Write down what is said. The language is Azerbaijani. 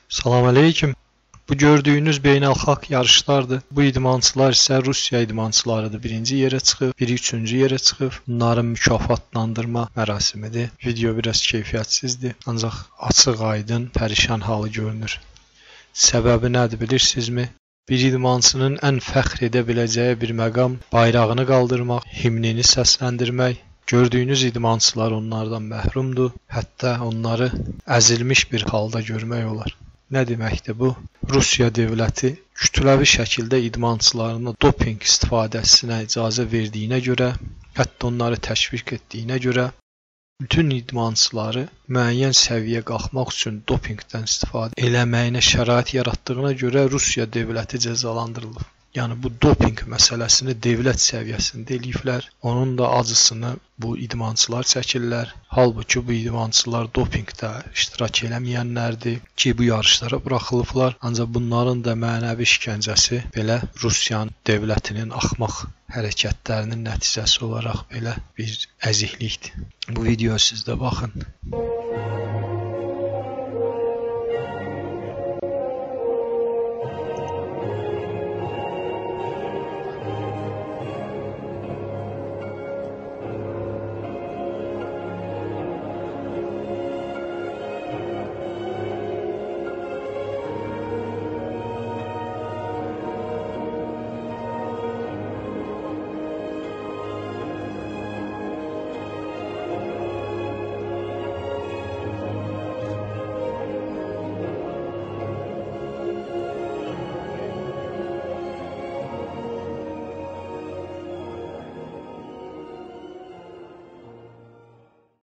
Salam aleyküm. Bu gördüyünüz beynəlxalq yarışlardır. Bu idmançılar isə Rusiya idmançılarıdır. Birinci yerə çıxıb, biri üçüncü yerə çıxıb. Bunların mükafatlandırma mərasimidir. Video biraz keyfiyyətsizdir, ancaq açıq, aydın, pərişan halı görünür. Səbəbi nədir bilirsinizmi? Bir idmançının ən fəxr edə biləcəyi bir məqam bayrağını qaldırmaq, himnini səsləndirmək. Gördüyünüz idmançılar onlardan məhrumdur. Hətta onları əzilmiş bir halda görmək olar. Nə deməkdir bu? Rusiya dövləti kütləvi şəkildə idmançılarına dopinq istifadəsinə icazə verdiyinə görə, hətta onları təşviq etdiyinə görə, bütün idmançıları müəyyən səviyyə qalxmaq üçün dopinqdən istifadə eləməyinə şərait yaratdığına görə Rusiya dövləti cəzalandırılıb. Yəni bu dopinq məsələsini dövlət səviyyəsində eləyiblər. Onun da acısını bu idmançılar çəkirlər. Halbuki bu idmançılar dopinqdə iştirak eləməyənlərdir ki, bu yarışlara buraxılıblar. Ancaq bunların da mənəvi işgəncəsi belə Rusiyanın dövlətinin axmaq hərəkətlərinin nəticəsi olaraq belə bir əziklikdir. Bu videoya siz də baxın.